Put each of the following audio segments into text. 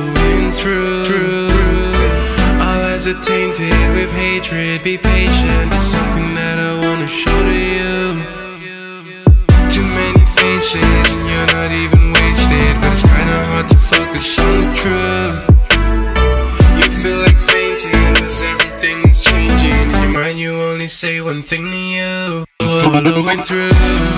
following through. Our lives are tainted with hatred. Be patient, it's something that I wanna show to you. Too many faces and you're not even wasted, but it's kinda hard to focus on the truth. You feel like fainting, cause everything is changing. In your mind you only say one thing to you: following through.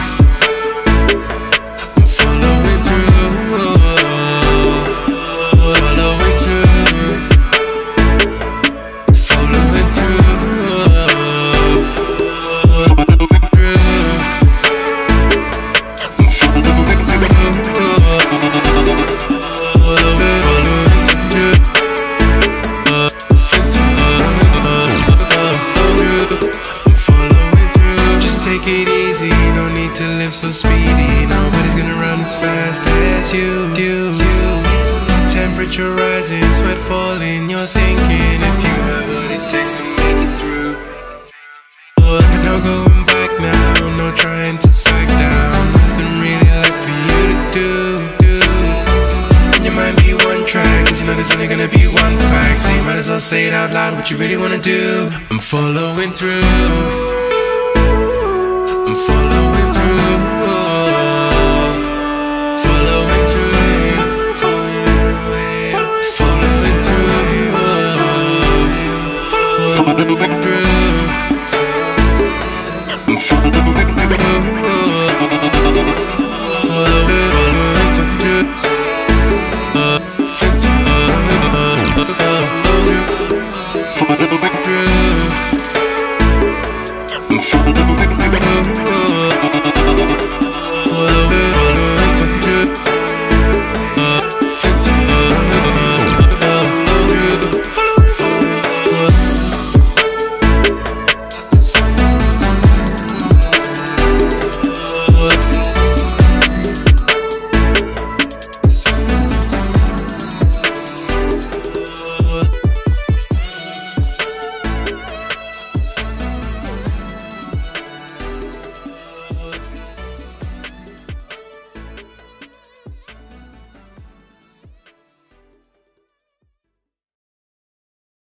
Take it easy, no need to live so speedy. Nobody's gonna run as fast as you. Temperature rising, sweat falling, you're thinking if you have what it takes to make it through. No going back now, no trying to back down. Nothing really left for you to do. And you might be one track, cause you know there's only gonna be one fact. So you might as well say it out loud what you really wanna do. I'm following through. I'm following through, following through, following through, following through.